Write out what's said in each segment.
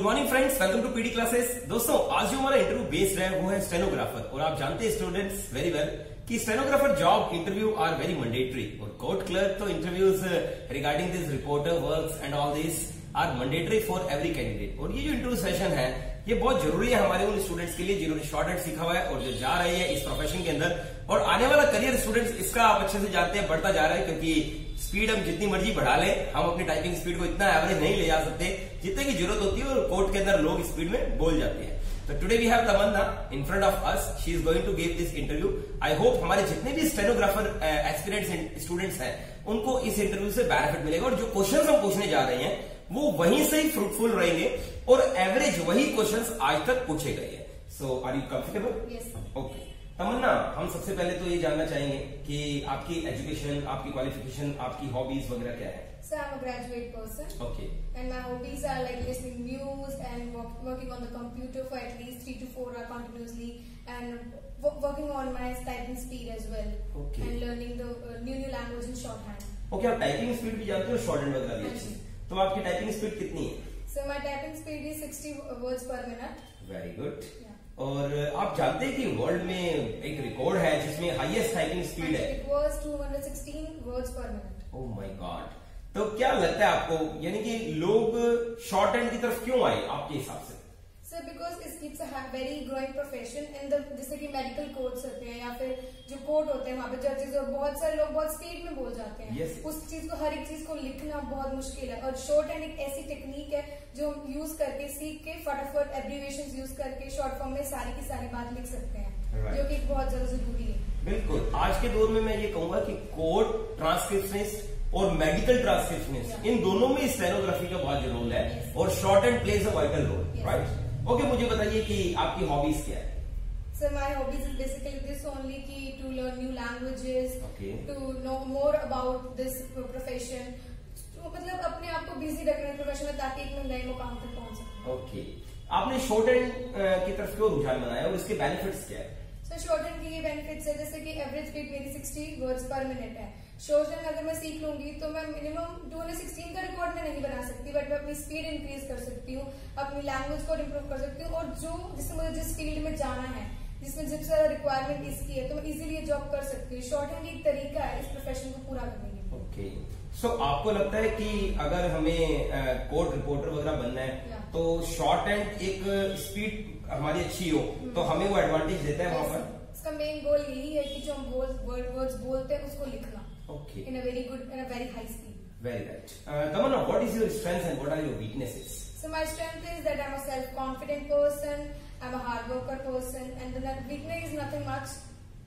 Morning friends, welcome to PD classes. दोस्तों, आज जो हमारा इंटरव्यू बेस्ड है वो है स्टेनोग्राफर। और आप जानते हैं स्टूडेंट्स वेरी वेल कि stenographer job interview are very mandatory और कोर्ट क्लर्क तो interviews regarding this reporter works and all this are mandatory for every candidate. और ये जो इंटरव्यू सेशन है ये बहुत जरूरी है हमारे उन स्टूडेंट्स के लिए जिन्होंने शॉर्ट हैंड सीखा हुआ है और जो जा रहे हैं इस प्रोफेशन के अंदर। और आने वाला करियर स्टूडेंट्स इसका आप अच्छे से जानते हैं बढ़ता जा रहा है, क्योंकि स्पीड हम जितनी मर्जी बढ़ा लें, हम अपनी टाइपिंग स्पीड को इतना एवरेज नहीं ले जा सकते जितने की जरूरत होती है। और कोर्ट के अंदर लोग स्पीड में बोल जाते हैं। तो today we have Tamanna in front of us. She is going to give this interview. I hope हमारे जितने भी स्टेनोग्राफर एक्सपीरियंस स्टूडेंट्स हैं उनको इस इंटरव्यू से बेनिफिट मिलेगा। और जो क्वेश्चन हम पूछने जा रहे हैं वो वहीं से ही फ्रूटफुल रहेंगे और एवरेज वही क्वेश्चंस आज तक पूछे गए हैं। So are you comfortable? Yes. Okay Tamanna, हम सबसे पहले तो ये जानना चाहेंगे कि आपकी एजुकेशन, आपकी क्वालिफिकेशन, आपकी हॉबीज वगैरह क्या है? So I'm a graduate person. Okay. And my hobbies are like listening news and working on the computer for at least 3 to 4 hours continuously, and working on my typing speed as well. Okay. And learning the new language in shorthand. Okay, आप typing speed भी जानते हो, short hand वगैरह भी अच्छी। तो आपकी typing speed कितनी है? So my typing speed is 60 words per minute. Very good. Yeah. और आप जानते हैं कि वर्ल्ड में एक रिकॉर्ड है जिसमें हाईएस्ट टाइपिंग स्पीड है? It was 216 words per minute. Oh my god. तो क्या लगता है आपको, यानी कि लोग शॉर्ट हैंड की तरफ क्यों आए आपके हिसाब से? So because it's a very growing profession and जैसे कि मेडिकल कोर्ट्स होते हैं या फिर जो कोर्ट होते हैं वहाँ पे जजेस और बहुत सारे लोग बहुत स्पीड में बोल जाते हैं। Yes. उस चीज को, हर एक चीज को लिखना बहुत मुश्किल है। और शॉर्ट हैंड एक ऐसी टेक्निक है जो हम यूज करके सीख के फटाफट एब्रीविएशंस यूज करके शॉर्ट फॉर्म में सारी की सारी बात लिख सकते हैं। Right. जो कि बहुत ज्यादा जरूरी है। बिल्कुल। आज के दौर में मैं ये कहूंगा कि कोर्ट ट्रांसक्रिप्शनिस्ट और मेडिकल ट्रांसक्रिप्शनिस्ट इन दोनों में स्टेनोग्राफी का बहुत रोल है। Yes. और short hand plays a vital role, Yes. Right? Okay, मुझे बताइए कि आपकी हॉबीज क्या है? So my hobbies is basically this only कि to learn new languages, Okay. to know more about this profession, तो मतलब अपने आप को बिजी रखना है प्रोफेशन में ताकि एक नए मुकाम तक पहुंच सके। ओके, आपने शॉर्ट हैंड की तरफ क्यों रुझान बनाया और इसके बेनिफिट्स क्या है? So शॉर्ट हैंड की ये बेनिफिट्स है जैसे कि एवरेज स्पीड मेरी 60 वर्ड्स पर मिनट है। शॉर्ट हैंड अगर मैं सीख लूंगी तो मैं मिनिमम 216 का रिकॉर्ड में नहीं बना सकती, बट मैं अपनी स्पीड इंक्रीज कर सकती हूँ, अपनी लैंग्वेज को इम्प्रूव कर सकती हूँ। और जो जिससे मुझे जिस फील्ड में जाना है, जिसमें जिस ज्यादा रिक्वायरमेंट इसकी है, तो मैं इजीली ये जॉब कर सकती हूँ। शॉर्ट हैंड एक तरीका है इस प्रोफेशन को पूरा करने के। ओके, सो आपको लगता है कि अगर हमें कोर्ट रिपोर्टर वगैरह बनना है तो शॉर्ट हैंड एक स्पीड हमारी अच्छी हो तो हमें वो एडवांटेज देता है वहां पर? इसका मेन गोल यही है कि जो हम वर्ड्स बोलते हैं उसको लिखना okay, in a very high speed. Very right. Tamanna, what is your strength and what are your weaknesses? So my strength is that I'm a self-confident person, I'm a hard worker person, and the weakness is nothing much.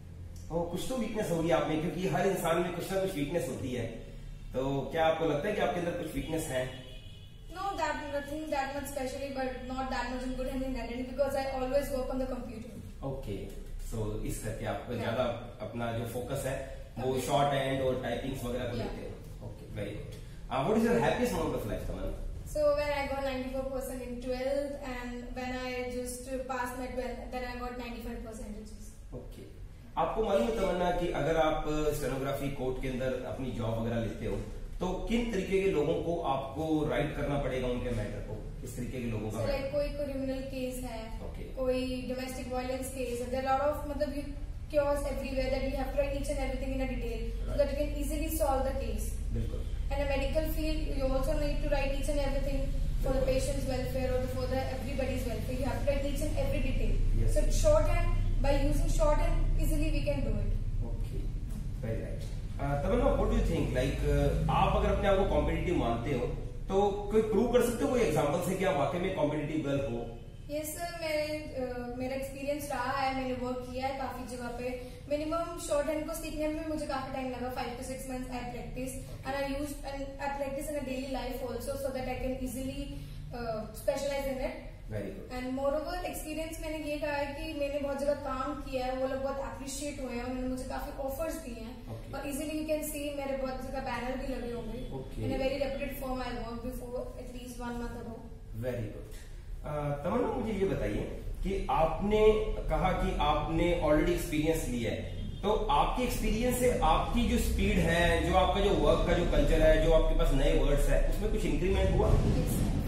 कुछ तो weakness होगी आप में, क्योंकि हर इंसान में कुछ ना कुछ वीकनेस होती है। तो क्या आपको लगता है कि आपके अंदर कुछ वीकनेस है? No, nothing that much specially, but not that much in good and in bad, because I always work on the computer. Okay, so इस करके आपको ज्यादा अपना जो फोकस है वो शॉर्ट हैंड और टाइपिंग्स वगैरह को लेते हैं। Okay, very good. What is your happiest moment of life, Tamanna? So when I got 94% in 12th, and when I just passed my 12th, then I got 95%. Okay, आपको मालूम है तमन्ना कि अगर आप स्टेनोग्राफी कोर्ट के अंदर अपनी जॉब वगैरह लेते हो तो किन तरीके के लोगों को आपको राइट करना पड़ेगा, उनके मैटर को? किस तरीके के लोगों का? So like कोई क्रिमिनल केस है, Okay. कोई डोमेस्टिक वायलेंस केस है, there are lot of मतलब chaos everywhere that you have to write each and everything in a detail so that you can easily solve the case. बिल्कुल। And a medical field, you also need to write each and everything for the patient's welfare or for the everybody's welfare. You have to write each and every detail. Yes. So shorthand, by using shorthand, easily we can do it. Okay, very right. Tamanna, what do you think, like आप अगर अपने आप को competitive मानते हो तो कोई prove कर सकते हो कोई एग्जांपल से कि आप वाकई में कॉम्पिटिटिव गर्ल हो? यस सर, मेरा एक्सपीरियंस रहा है, मैंने वर्क किया है काफी जगह पे। मिनिमम शॉर्ट हैंड को सीखने में मुझे काफी टाइम लगा, 5 to 6 months I practice, and I practice in a daily life also so that I can easily specialize in it. Very good. And moreover experience मैंने ये कहा है कि मैंने बहुत जगह काम किया है, वो लोग बहुत अप्रिशिएट हुए हैं, उन्होंने मुझे काफी ऑफर्स दिए हैं। Okay. और इजीली यू कैन सी मेरे बहुत जगह बैनर भी लगे होंगे। Okay. In a very reputed firm I work before at least 1 month ago. Very good. Tamanna, मुझे ये बताइए कि आपने कहा कि आपने ऑलरेडी एक्सपीरियंस लिया है, तो आपके एक्सपीरियंस से आपकी जो स्पीड है, जो आपका जो वर्क का जो कल्चर है, जो आपके पास नए वर्ड्स है, उसमें कुछ इंक्रीमेंट हुआ? Yes. ओके,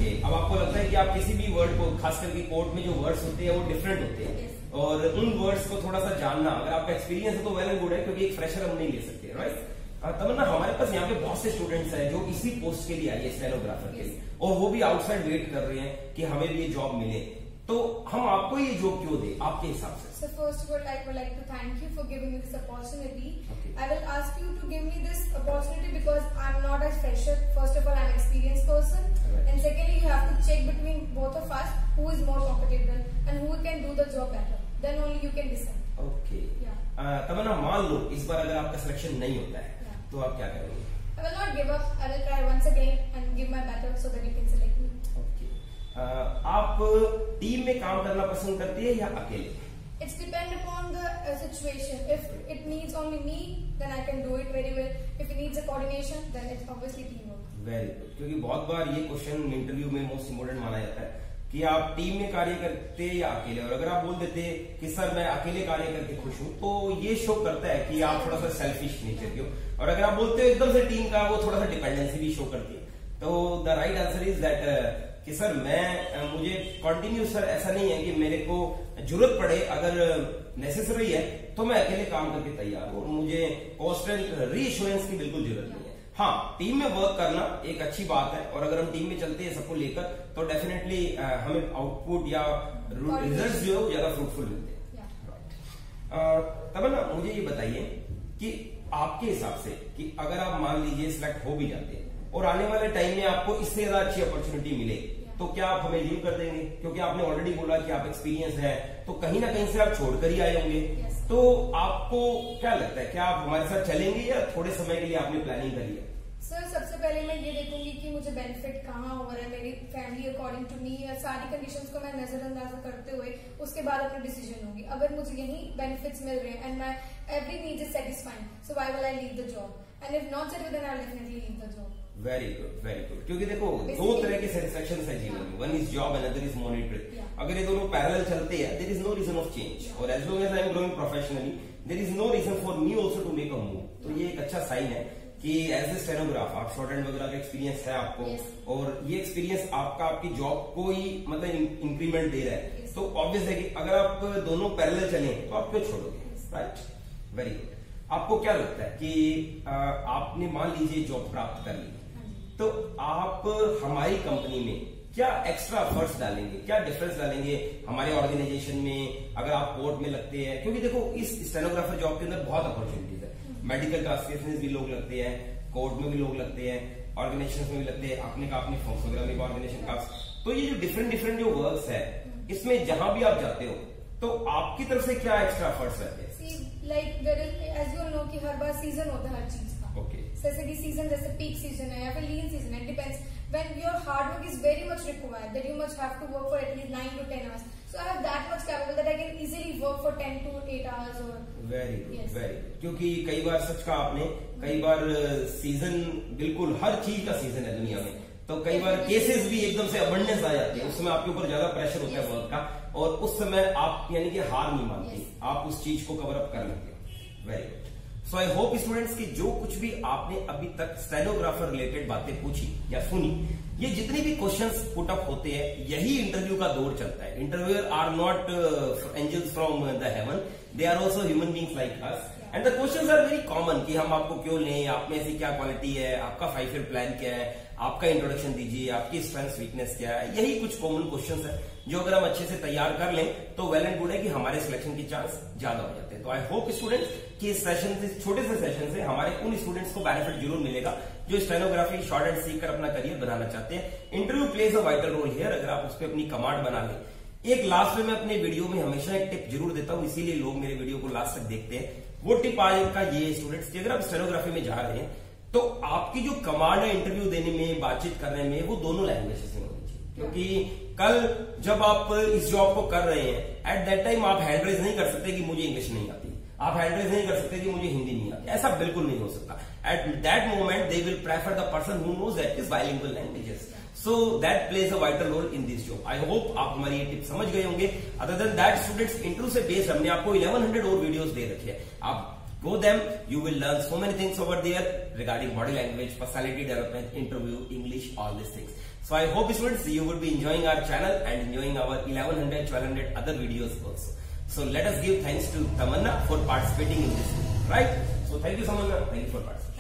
ओके, अब आपको लगता है कि आप किसी भी वर्ड को, खास करके कोर्ट में जो वर्ड्स होते हैं वो डिफरेंट होते हैं, और उन वर्ड्स को थोड़ा सा जानना, अगर आपका एक्सपीरियंस है तो वेल एंड गुड है, क्योंकि एक फ्रेशर हम नहीं ले सकते, राइट। तमन्ना, हमारे पास यहाँ पे बहुत से स्टूडेंट्स हैं जो इसी पोस्ट के लिए आए हैं, स्टेनोग्राफर के लिए, और वो भी आउटसाइड वेट कर रहे हैं कि हमें भी ये जॉब मिले, तो हम आपको ये जॉब क्यों दे आपके हिसाब से? So first of all, I would like to thank you for giving me this opportunity. Okay. I will ask you to give me this opportunity because I'm not a fresher. First of all, I'm an experienced person, right. And secondly, you have to check between both of us who is more competitive and who can do the job better. Then only you can decide. Okay, Tamanna, मान लो इस बार अगर आपका selection नहीं होता है, तो आप क्या करोगे? I will not give up. I will try once again and give my better so that you can select me. Okay, आप टीम में काम करना पसंद करती है या अकेले? It's depend upon the situation. If it needs only me, then I can do it very well. If it needs a coordination, then it's obviously teamwork. Very good, क्योंकि बहुत बार ये क्वेश्चन इंटरव्यू में मोस्ट इम्पोर्टेंट माना जाता है कि आप टीम में कार्य करते या अकेले, और अगर आप बोल देते कि सर मैं अकेले कार्य करके खुश हूं, तो ये शो करता है कि आप थोड़ा सा सेल्फिश नेचर के हो, और अगर आप बोलते हो एकदम से टीम का, वो थोड़ा सा डिपेंडेंसी भी शो करती है। तो the right answer is that कि सर मुझे कंटिन्यू, सर ऐसा नहीं है कि मेरे को जरूरत पड़े, अगर नेसेसरी है तो मैं अकेले काम करके तैयार हूं, मुझे कॉन्स्टेंट रीअश्योरेंस की बिल्कुल जरूरत नहीं है। हाँ, टीम में वर्क करना एक अच्छी बात है, और अगर हम टीम में चलते हैं सबको लेकर, तो डेफिनेटली हमें आउटपुट या रिजल्ट जो है ज्यादा फ्रूटफुल मिलते हैं, राइट। तमन्ना, मुझे ये बताइए कि आपके हिसाब से कि अगर आप मान लीजिए सिलेक्ट हो भी जाते हैं और आने वाले टाइम में आपको इससे ज्यादा अच्छी अपॉर्चुनिटी मिले, तो क्या आप हमें लीव कर देंगे? क्योंकि आपने ऑलरेडी बोला कि आप एक्सपीरियंस है, तो कहीं ना कहीं से आप छोड़कर ही आए होंगे, तो आपको क्या लगता है, क्या आप हमारे साथ चलेंगे या थोड़े समय के लिए आपने प्लानिंग करी है? सर, सबसे पहले मैं ये देखूंगी कि मुझे बेनिफिट कहाँ हो रहा है, मेरी फैमिली अकॉर्डिंग टू मी, सारी कंडीशंस को मैं नजरअंदाज करते हुए उसके बाद अपनी डिसीजन होगी। अगर मुझे यही बेनिफिट्स मिल रहे हैं and my every need is satisfying, so why will I leave the job, and if not satisfied then I will definitely leave the job. Very good, very good, क्योंकि देखो दो तरह के सेटिस्फेक्शन है जीवन में, one is job and other is monetary. अगर ये दोनों पैरेलल चलते हैं, there is no reason of change, और as long as I am growing professionally, there is no reason for me also to make a move. तो ये एक अच्छा साइन है कि एज ए स्टेनोग्राफ आप शॉर्ट हैंड वगैरह का एक्सपीरियंस है आपको, और ये एक्सपीरियंस आपकी जॉब को ही मतलब इंक्रीमेंट दे रहा है, तो ऑब्वियस है कि अगर आप दोनों पैरेलल चलें तो आप क्यों छोड़ोगे, राइट। वेरी गुड, आपको क्या लगता है कि आपने मान लीजिए जॉब प्राप्त कर ली, तो आप हमारी कंपनी में क्या एक्स्ट्रा एफर्ट्स डालेंगे, क्या डिफरेंस डालेंगे हमारे ऑर्गेनाइजेशन में अगर आप कोर्ट में लगते हैं? क्योंकि देखो इस स्टेनोग्राफर जॉब के अंदर बहुत अपॉर्चुनिटीज है, मेडिकल ट्रांसक्रिप्शनिस्ट भी लोग लगते हैं, कोर्ट में भी लोग लगते हैं, ऑर्गेनाइजेशन में भी लगते हैं, अपने फॉर्म्स वगैरह में ऑर्गेनाइजेशन का। तो ये जो डिफरेंट जो वर्क्स है, इसमें जहां भी आप जाते हो, तो आपकी तरफ से क्या एक्स्ट्रा एफर्ट्स रहते हैं? Like there is, as you know, कि हर बार सीजन होता है हर चीज का। ओके, जैसे कि सीजन, जैसे पीक सीजन है या फिर लीन सीजन है, depends. When your hard work is very much required, that you much have to work for at least 9 to 10 hours, so I have that much capable that I can easily work for 10 to 8 hours or very good, very good, क्योंकि कई बार सच कहा आपने, कई बार season, बिल्कुल हर चीज का season है दुनिया में, तो कई बार केसेस भी एकदम से अबंडेंस आ जाते हैं, उसमें आपके ऊपर ज्यादा प्रेशर होता है वर्क का, और उस समय आप यानी कि हार नहीं मानते, आप उस चीज को कवर अप कर लेते हो। Very good, so I hope students की जो कुछ भी आपने अभी तक स्टेनोग्राफर रिलेटेड बातें पूछी या सुनी, ये जितने भी क्वेश्चंस पुट अप होते हैं, यही इंटरव्यू का दौर चलता है। Interviewer are not angels from the heaven, they are also human beings like us, and the questions are very common कि हम आपको क्यों लें, आप में ऐसी क्या क्वालिटी है, आपका 5 year प्लान क्या है, आपका इंट्रोडक्शन दीजिए, आपकी स्ट्रेंथ वीकनेस क्या है। यही कुछ कॉमन क्वेश्चंस है जो अगर हम अच्छे से तैयार कर लें तो वेल एंड गुड है कि हमारे सिलेक्शन के चांस ज्यादा हो जाते हैं। तो आई होप स्टूडेंट्स कि इस सेशन से, छोटे से सेशन से हमारे उन स्टूडेंट्स को बेनिफिट जरूर मिलेगा जो स्टेनोग्राफी शॉर्ट हैंड सीख कर अपना करियर बनाना चाहते हैं। Interview plays a vital role here, अगर आप उस पर अपनी कमांड बना लें। एक लास्ट में मैं अपने वीडियो में हमेशा एक टिप जरूर देता हूं, इसीलिए लोग मेरे वीडियो को लास्ट तक देखते हैं। वो टिप आज का ये स्टूडेंट्स कि अगर आप स्टेनोग्राफी में जा रहे हैं तो आपकी जो कमांड है इंटरव्यू देने में, बातचीत करने में, वो दोनों लैंग्वेजेस में होनी चाहिए, क्योंकि कल जब आप इस जॉब को कर रहे हैं, एट दैट टाइम आप हैंड रेज नहीं कर सकते कि मुझे इंग्लिश नहीं आती, आप हैंड रेज नहीं कर सकते कि मुझे हिंदी नहीं आती, ऐसा बिल्कुल नहीं हो सकता। At that moment they will prefer the person who knows that is bilingual languages, so that plays a vital role in this job. I hope आप हमारी ये टिप समझ गए होंगे। Other than that students, interview से based हमने आपको 1100 और वीडियोस दे रखे हैं, आप go them, you will learn so many things over there regarding body language, personality development, interview, English, all these things. So I hope students you would be enjoying our channel and enjoying our 1100, 1200 other videos also. So let us give thanks to Tamanna for participating in this, right? So thank you Tamanna, thank you for participating.